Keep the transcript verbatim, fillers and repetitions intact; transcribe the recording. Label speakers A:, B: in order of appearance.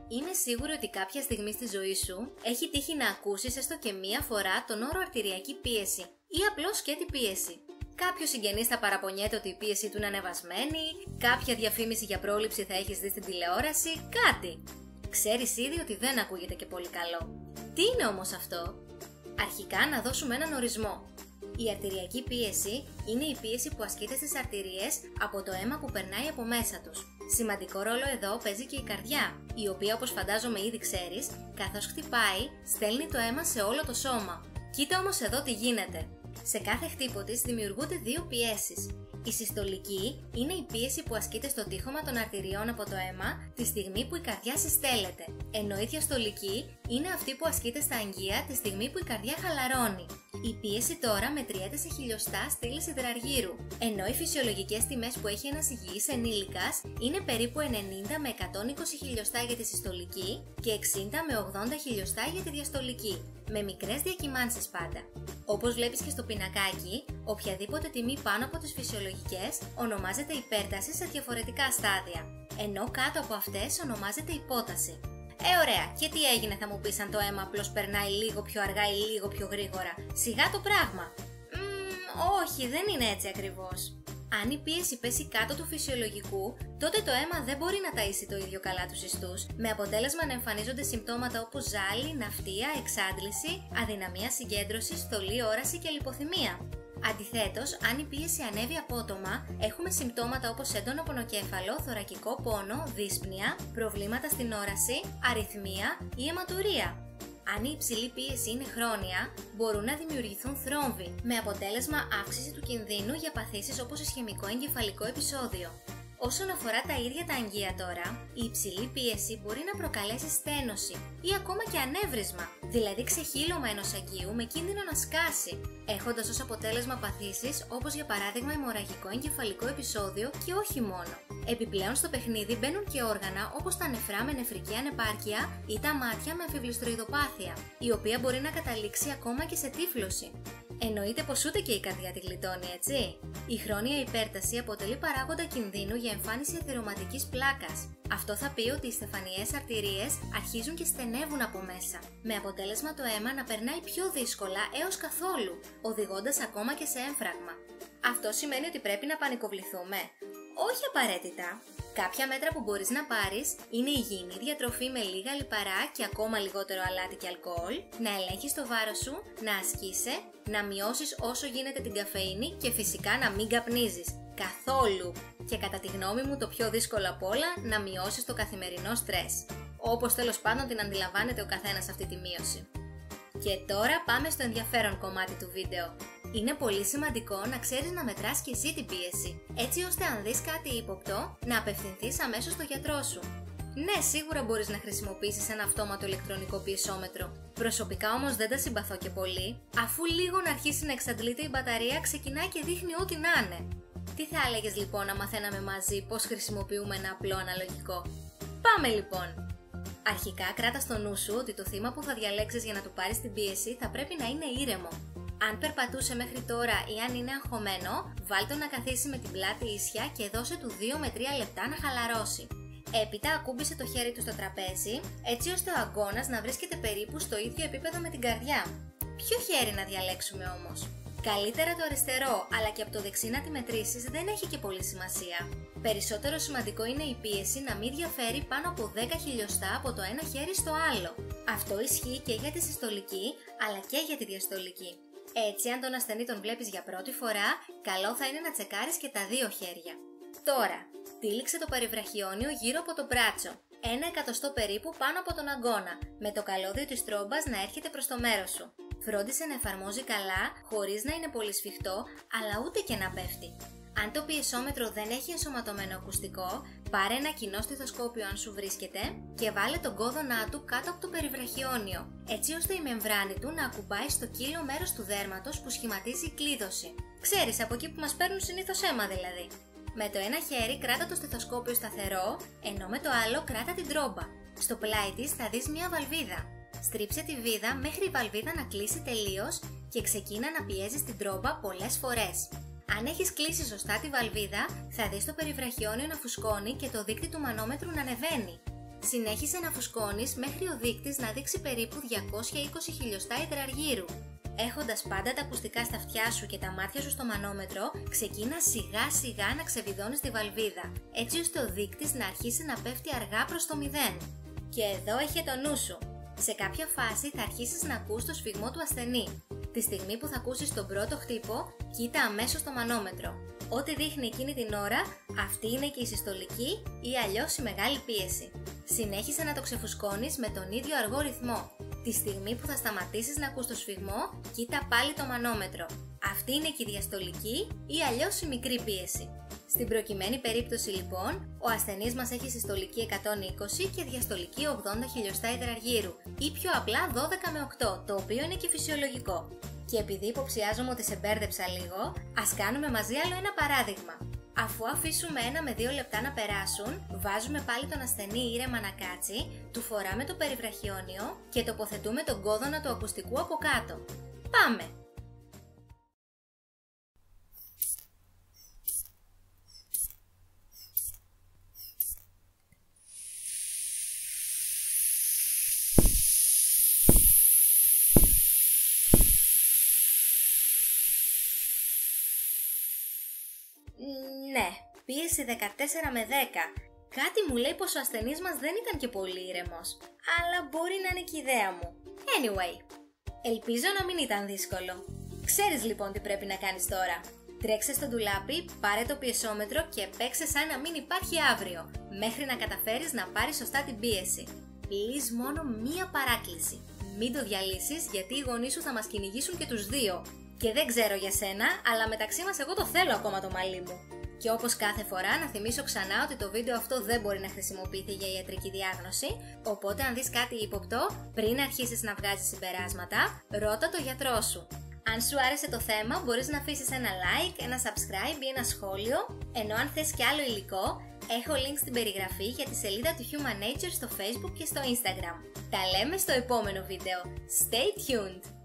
A: Είμαι σίγουρη ότι κάποια στιγμή στη ζωή σου έχει τύχει να ακούσεις έστω και μία φορά τον όρο αρτηριακή πίεση ή απλώς σκέτη πίεση. Κάποιος συγγενής θα παραπονιέται ότι η πίεση του είναι ανεβασμένη, κάποια διαφήμιση για πρόληψη θα έχεις δει στην τηλεόραση, κάτι. Ξέρεις ήδη ότι δεν ακούγεται και πολύ καλό. Τι είναι όμως αυτό? Αρχικά να δώσουμε έναν ορισμό. Η αρτηριακή πίεση είναι η πίεση που ασκείται στις αρτηρίες από το αίμα που περνάει από μέσα τους. Σημαντικό ρόλο εδώ παίζει και η καρδιά, η οποία όπως φαντάζομαι ήδη ξέρεις, καθώς χτυπάει, στέλνει το αίμα σε όλο το σώμα. Κοίτα όμως εδώ τι γίνεται. Σε κάθε χτύπο της δημιουργούνται δύο πιέσεις. Η συστολική είναι η πίεση που ασκείται στο τείχομα των αρτηριών από το αίμα τη στιγμή που η καρδιά συστέλλεται, ενώ η διαστολική είναι αυτή που ασκείται στα αγγεία τη στιγμή που η καρδιά χαλαρώνει. Η πίεση τώρα μετριέται σε χιλιοστά στήλης υδραργύρου, ενώ οι φυσιολογικές τιμές που έχει ένας υγιής ενήλικας είναι περίπου ενενήντα με εκατόν είκοσι χιλιοστά για τη συστολική και εξήντα με ογδόντα χιλιοστά για τη διαστολική, με μικρές διακυμάνσεις πάντα. Όπως βλέπεις και στο πινακάκι, οποιαδήποτε τιμή πάνω από τις φυσιολογικές ονομάζεται υπέρταση σε διαφορετικά στάδια, ενώ κάτω από αυτές ονομάζεται υπόταση. Ε, ωραία, και τι έγινε θα μου πεις αν το αίμα απλώς περνάει λίγο πιο αργά ή λίγο πιο γρήγορα? Σιγά το πράγμα. Μμμ, όχι, δεν είναι έτσι ακριβώς. Αν η πίεση πέσει κάτω του φυσιολογικού, τότε το αίμα δεν μπορεί να ταΐσει το ίδιο καλά τους ιστούς, με αποτέλεσμα να εμφανίζονται συμπτώματα όπως ζάλι, ναυτία, εξάντληση, αδυναμία συγκέντρωσης, θολή όραση και λιποθυμία. Αντιθέτως, αν η πίεση ανέβει απότομα, έχουμε συμπτώματα όπως έντονο πονοκέφαλο, θωρακικό πόνο, δύσπνοια, προβλήματα στην όραση, αρρυθμία ή αιματουρία. Αν η υψηλή πίεση είναι χρόνια, μπορούν να δημιουργηθούν θρόμβοι, με αποτέλεσμα αύξηση του κινδύνου για παθήσεις όπως ισχαιμικό εγκεφαλικό επεισόδιο. Όσον αφορά τα ίδια τα αγγεία τώρα, η υψηλή πίεση μπορεί να προκαλέσει στένωση ή ακόμα και ανέβρισμα, δηλαδή ξεχύλωμα ενός αγγείου με κίνδυνο να σκάσει, έχοντας ως αποτέλεσμα παθήσεις όπως για παράδειγμα αιμορραγικό εγκεφαλικό επεισόδιο και όχι μόνο. Επιπλέον στο παιχνίδι μπαίνουν και όργανα όπως τα νεφρά με νεφρική ανεπάρκεια ή τα μάτια με αμφιβληστροειδοπάθεια, η οποία μπορεί να καταλήξει ακόμα και σε τύφλωση. Εννοείται πως ούτε και η καρδιά τη γλιτώνει, έτσι. Η χρόνια υπέρταση αποτελεί παράγοντα κινδύνου για εμφάνιση αθυρωματικής πλάκας. Αυτό θα πει ότι οι στεφανιές αρτηρίες αρχίζουν και στενεύουν από μέσα, με αποτέλεσμα το αίμα να περνάει πιο δύσκολα έως καθόλου, οδηγώντας ακόμα και σε έμφραγμα. Αυτό σημαίνει ότι πρέπει να πανικοβληθούμε? Όχι απαραίτητα. Κάποια μέτρα που μπορείς να πάρεις είναι υγιεινή διατροφή με λίγα λιπαρά και ακόμα λιγότερο αλάτι και αλκοόλ, να ελέγχεις το βάρος σου, να ασκείσαι, να μειώσεις όσο γίνεται την καφεΐνη και φυσικά να μην καπνίζεις. Καθόλου! Και κατά τη γνώμη μου το πιο δύσκολο απ' όλα, να μειώσεις το καθημερινό στρες. Όπως τέλος πάντων την αντιλαμβάνεται ο καθένας αυτή τη μείωση. Και τώρα πάμε στο ενδιαφέρον κομμάτι του βίντεο. Είναι πολύ σημαντικό να ξέρεις να μετράς και εσύ την πίεση, έτσι ώστε αν δεις κάτι ύποπτο, να απευθυνθείς αμέσως στο γιατρό σου. Ναι, σίγουρα μπορείς να χρησιμοποιήσεις ένα αυτόματο ηλεκτρονικό πιεσόμετρο. Προσωπικά όμως δεν τα συμπαθώ και πολύ, αφού λίγο να αρχίσει να εξαντλείται η μπαταρία ξεκινάει και δείχνει ό,τι να είναι. Τι θα έλεγες λοιπόν να μαθαίναμε μαζί πώς χρησιμοποιούμε ένα απλό αναλογικό? Πάμε λοιπόν! Αρχικά κράτα στο νου σου ότι το θύμα που θα διαλέξεις για να του πάρεις την πίεση θα πρέπει να είναι ήρεμο. Αν περπατούσε μέχρι τώρα ή αν είναι αγχωμένο, βάλτε να καθίσει με την πλάτη ίσια και δώσε του δύο με τρία λεπτά να χαλαρώσει. Έπειτα ακούμπησε το χέρι του στο τραπέζι, έτσι ώστε ο αγκώνας να βρίσκεται περίπου στο ίδιο επίπεδο με την καρδιά. Ποιο χέρι να διαλέξουμε όμως? Καλύτερα το αριστερό, αλλά και από το δεξί να τη μετρήσεις δεν έχει και πολύ σημασία. Περισσότερο σημαντικό είναι η πίεση να μην διαφέρει πάνω από δέκα χιλιοστά από το ένα χέρι στο άλλο. Αυτό ισχύει και για τη συστολική, αλλά και για τη διαστολική. Έτσι, αν τον ασθενή τον βλέπεις για πρώτη φορά, καλό θα είναι να τσεκάρεις και τα δύο χέρια. Τώρα, τύλιξε το περιβραχιόνιο γύρω από το μπράτσο, ένα εκατοστό περίπου πάνω από τον αγκώνα, με το καλώδιο της τρόμπας να έρχεται προς το μέρος σου. Φρόντισε να εφαρμόζει καλά, χωρίς να είναι πολύ σφιχτό, αλλά ούτε και να πέφτει. Αν το πιεσόμετρο δεν έχει ενσωματωμένο ακουστικό, πάρε ένα κοινό στιθοσκόπιο αν σου βρίσκεται και βάλε τον κόδωνά του κάτω από το περιβραχιόνιο, έτσι ώστε η μεμβράνη του να ακουμπάει στο κύλο μέρος του δέρματος που σχηματίζει η κλείδωση. Ξέρεις, από εκεί που μας παίρνουν συνήθως αίμα δηλαδή. Με το ένα χέρι κράτα το στιθοσκόπιο σταθερό, ενώ με το άλλο κράτα την τρόμπα. Στο πλάι της θα δεις μια βαλβίδα. Στρίψε τη βίδα μέχρι η βαλβίδα να κλείσει τελείως και ξεκίνα να πιέζεις την τρόμπα πολλές φορές. Αν έχεις κλείσει σωστά τη βαλβίδα, θα δεις το περιβραχιόνιο να φουσκώνει και το δείκτη του μανόμετρου να ανεβαίνει. Συνέχισε να φουσκώνεις μέχρι ο δείκτης να δείξει περίπου διακόσια είκοσι χιλιοστά υδραργύρου. Έχοντας πάντα τα ακουστικά στα αυτιά σου και τα μάτια σου στο μανόμετρο, ξεκίνα σιγά σιγά να ξεβιδώνεις τη βαλβίδα, έτσι ώστε ο δείκτης να αρχίσει να πέφτει αργά προς το μηδέν. Και εδώ έχε το νου σου. Σε κάποια φάση θα αρχίσεις να ακούς το σφιγμό του ασθενή. Τη στιγμή που θα ακούσεις τον πρώτο χτύπο, κοίτα αμέσως το μανόμετρο. Ό,τι δείχνει εκείνη την ώρα, αυτή είναι και η συστολική ή αλλιώς η μεγάλη πίεση. Συνέχισε να το ξεφουσκώνεις με τον ίδιο αργό ρυθμό. Τη στιγμή που θα σταματήσεις να ακούς το σφιγμό, κοίτα πάλι το μανόμετρο. Αυτή είναι και η διαστολική ή αλλιώς η μικρή πίεση. Στην προκειμένη περίπτωση λοιπόν, ο ασθενής μας έχει συστολική εκατόν είκοσι και διαστολική ογδόντα χιλιοστά υδραργύρου ή πιο απλά δώδεκα με οκτώ, το οποίο είναι και φυσιολογικό. Και επειδή υποψιάζομαι ότι σε μπέρδεψα λίγο, ας κάνουμε μαζί άλλο ένα παράδειγμα. Αφού αφήσουμε ένα με δύο λεπτά να περάσουν, βάζουμε πάλι τον ασθενή ήρεμα να κάτσει, του φοράμε το περιβραχιόνιο και τοποθετούμε τον κόδωνα του ακουστικού από κάτω. Πάμε! Ναι, πίεση δεκατέσσερα με δέκα. Κάτι μου λέει πως ο ασθενής μας δεν ήταν και πολύ ήρεμος, αλλά μπορεί να είναι και η ιδέα μου. Anyway, ελπίζω να μην ήταν δύσκολο. Ξέρεις λοιπόν τι πρέπει να κάνεις τώρα. Τρέξε στο ντουλάπι, πάρε το πιεσόμετρο και παίξε σαν να μην υπάρχει αύριο, μέχρι να καταφέρεις να πάρεις σωστά την πίεση. Please, μόνο μία παράκληση. Μην το διαλύσεις, γιατί οι γονείς σου θα μας κυνηγήσουν και τους δύο. Και δεν ξέρω για σένα, αλλά μεταξύ μας εγώ το θέλω ακόμα το μαλλί μου. Και όπως κάθε φορά να θυμίσω ξανά ότι το βίντεο αυτό δεν μπορεί να χρησιμοποιηθεί για ιατρική διάγνωση, οπότε αν δεις κάτι ύποπτο, πριν αρχίσεις να βγάζεις συμπεράσματα, ρώτα το γιατρό σου. Αν σου άρεσε το θέμα, μπορείς να αφήσεις ένα like, ένα subscribe ή ένα σχόλιο, ενώ αν θες κι άλλο υλικό, έχω link στην περιγραφή για τη σελίδα του Human Nature στο Facebook και στο Instagram. Τα λέμε στο επόμενο βίντεο. Stay tuned!